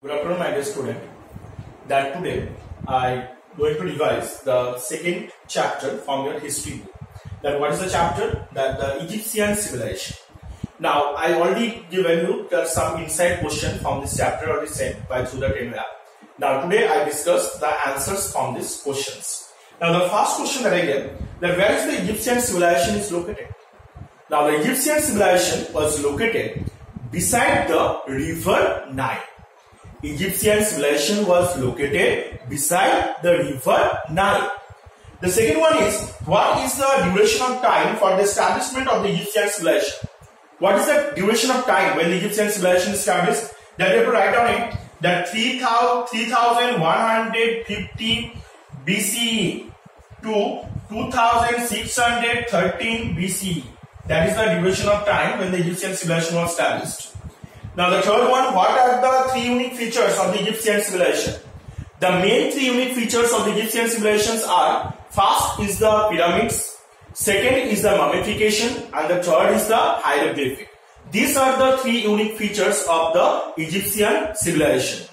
Good afternoon, my dear student. That today I going to revise the second chapter from your history book. That what is the chapter? That the Egyptian civilization. Now I already given you some inside question from this chapter already sent by through the Telegram. Now today I discuss the answers from these questions. Now the first question that I get, that where is the Egyptian civilization is located? Now the Egyptian civilization was located beside the river Nile. Egyptian civilization was located beside the river Nile. The second one is, what is the duration of time for the establishment of the Egyptian civilization? What is the duration of time when the Egyptian civilization is established? That you have to write down it, that 3150 BCE to 2613 BCE. That is the duration of time when the Egyptian civilization was established. Now the third one, what are the three unique features of the Egyptian civilization? The main three unique features of the Egyptian civilizations are, first is the pyramids, second is the mummification, and the third is the hieroglyphic. These are the three unique features of the Egyptian civilization.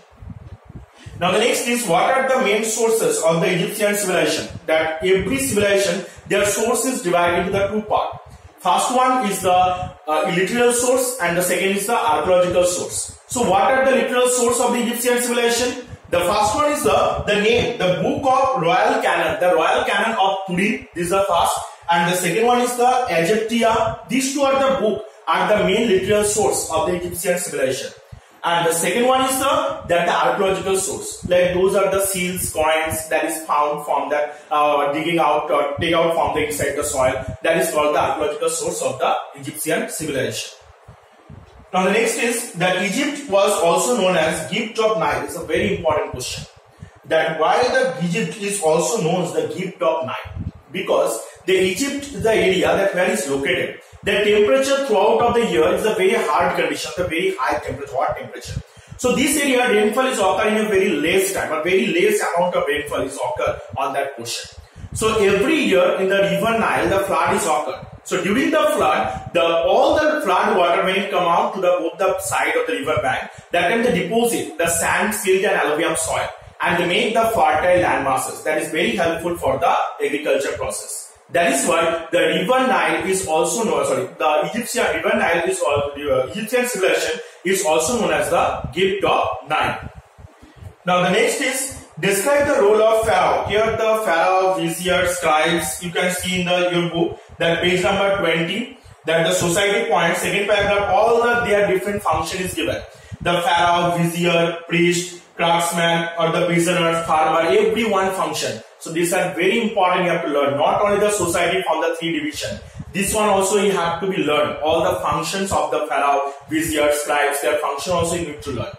Now the next is, what are the main sources of the Egyptian civilization? That every civilization, their source is divided into the two parts. First one is the literal source and the second is the archaeological source. So what are the literal source of the Egyptian civilization? The first one is the name, the book of Royal Canon, the Royal Canon of Turin. This is the first. And the second one is the Egyptia. These two are the book and the main literal source of the Egyptian civilization. And the second one is the archaeological source. Like those are the seals, coins that is found from that digging out or dig out from the inside the soil. That is called the archaeological source of the Egyptian civilization. Now the next is that Egypt was also known as Gift of Nile. It's a very important question. That why the Egypt is also known as the Gift of Nile? Because the Egypt is the area that where is located. The temperature throughout of the year is a very hard condition, a very high temperature, hot temperature. So this area rainfall is occurring in a very less time, a very less amount of rainfall is occur on that portion. So every year in the river Nile, the flood is occur. So during the flood, all the flood water when it come out to both the side of the river bank, that can deposit the sand, silt and alluvium soil and they make the fertile land masses. That is very helpful for the agriculture process. That is why the river Nile is also known, the Egyptian river Nile is Egyptian civilization is also known as the Gift of Nile. Now the next is, describe the role of pharaoh. Here the pharaoh, vizier, scribes, you can see in your book that page number 20, that the society point, second paragraph, all their different function is given. The pharaoh, vizier, priest, craftsman or the prisoner, farmer, every one function. So these are very important, you have to learn. Not only the society from the three division. This one also you have to be learned. All the functions of the pharaoh, vizier, scribes, their function also you need to learn.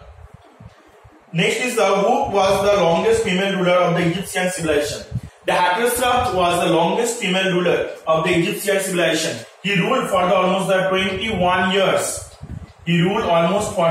Next is who was the longest female ruler of the Egyptian civilization. The Hatshepsut was the longest female ruler of the Egyptian civilization. He ruled for almost 21 years. He ruled almost for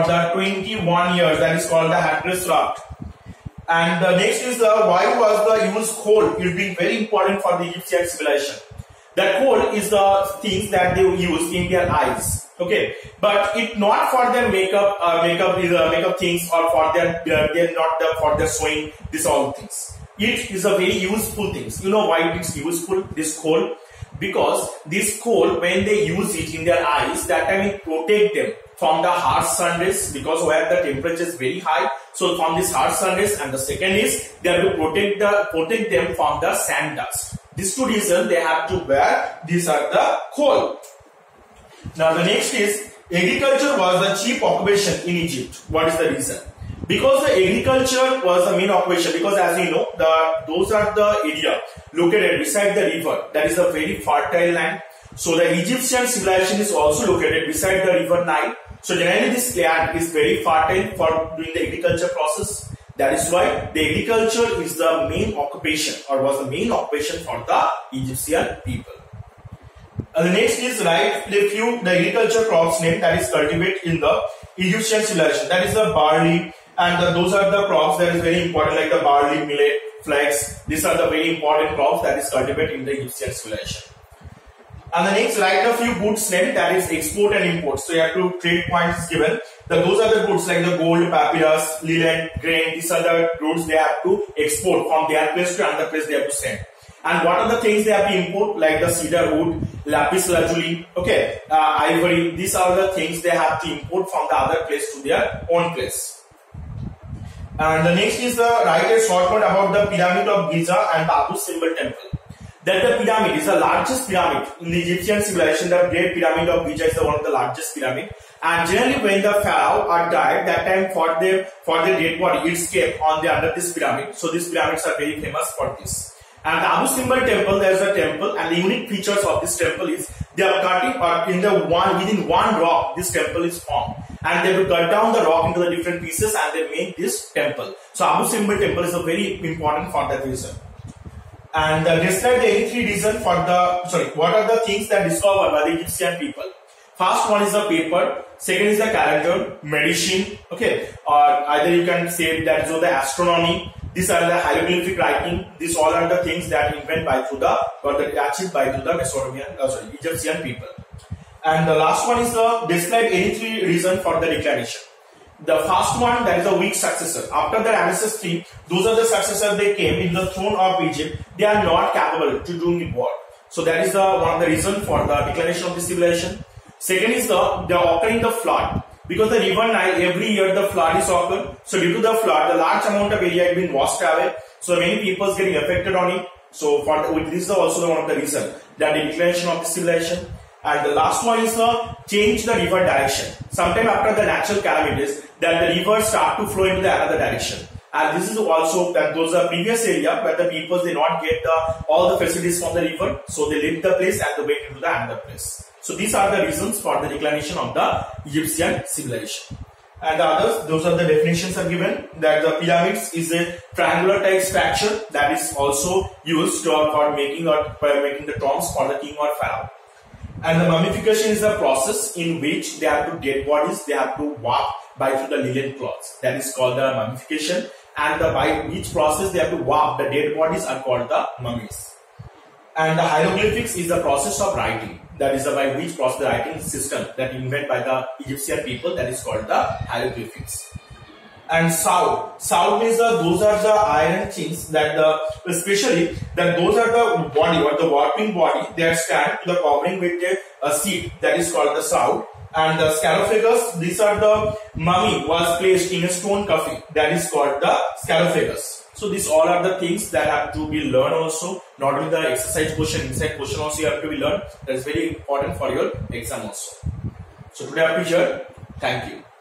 21 years. That is called the Hatshepsut. And the next is why was the use coal is being very important for the Egyptian civilization. That coal is the things that they use in their eyes. Okay, but it not for their makeup, makeup things or for their for their sewing. These all things. It is a very useful things. You know why it is useful? This coal, because this coal when they use it in their eyes, that time it protect them from the harsh sun rays, because where the temperature is very high. So from this harsh sun rays, and the second is they have to protect them from the sand dust. These two reasons they have to wear. These are the coal. Now the next is, agriculture was the chief occupation in Egypt. What is the reason? Because the agriculture was the main occupation. Because as you know, those are the area located beside the river. That is a very fertile land. So the Egyptian civilization is also located beside the river Nile. So generally this land is very fertile for doing the agriculture process. That is why the agriculture is the main occupation or was the main occupation for the Egyptian people. The next is write the agriculture crops name that is cultivated in the Egyptian civilization. That is the barley and those are the crops that is very important, like the barley, millet, flax. These are the very important crops that is cultivated in the Egyptian civilization. And the next, write a few goods name, that is export and import. So you have to trade points given. Those are the goods like the gold, papyrus, linen, grain. These are the goods they have to export from their place to another place they have to send. And what are the things they have to import, like the cedar wood, lapis lazuli, okay, ivory. These are the things they have to import from the other place to their own place. And the next is the write a short note about the pyramid of Giza and the Abu Simbel temple. That the pyramid is the largest pyramid in the Egyptian civilization. The Great Pyramid of Giza is one of the largest pyramid. And generally, when the pharaoh are died, that time for the dead body, it's kept on the under this pyramid. So these pyramids are very famous for this. And the Abu Simbel temple, there is a temple, and the unique features of this temple is they are cutting or within one rock. This temple is formed, and they will cut down the rock into the different pieces, and they make this temple. So Abu Simbel temple is a very important for that reason. And describe the 83 reason for the what are the things that discovered by the Egyptian people? First one is the paper, second is the calendar, medicine, okay, or either you can say that is the astronomy. These are the hieroglyphic writing. These all are the things that invented by achieved by the Egyptian people. And the last one is the describe 83 reason for the declaration. The first one, that is a weak successor. After the Ramesses III, those are the successors they came in the throne of Egypt. They are not capable to do war. So that is the one of the reason for the declaration of the civilization. Second is the occurring the flood. Because the river Nile, every year the flood is occurred. So due to the flood, the large amount of area has been washed away. So many people is getting affected on it. So this is also one of the reason that the declaration of the civilization. And the last one is the change the river direction. Sometime after the natural calamities, that the rivers start to flow into the another direction. And this is also that those are previous area where the people they not get all the facilities from the river, so they leave the place and they went into the another place. So these are the reasons for the declaration of the Egyptian civilization. And the others, those are the definitions are given, that the pyramids is a triangular type structure that is also used for making the tombs for the king or pharaoh. And the mummification is a process in which they have to dead bodies, they have to warp by through the linen cloths. That is called the mummification. And by each process they have to warp the dead bodies are called the mummies. And the hieroglyphics is the process of writing. That is by which process the writing system that invented by the Egyptian people, that is called the hieroglyphics. And sound means those are the iron things that especially that those are the body or the warping body, they are stand to the covering with a seed, that is called the sound. And the sarcophagus, these are the mummy was placed in a stone coffin, that is called the sarcophagus. So these all are the things that have to be learned also. Not only the exercise question, inside question also you have to be learned. That is very important for your exam also. So today I have to share. Thank you.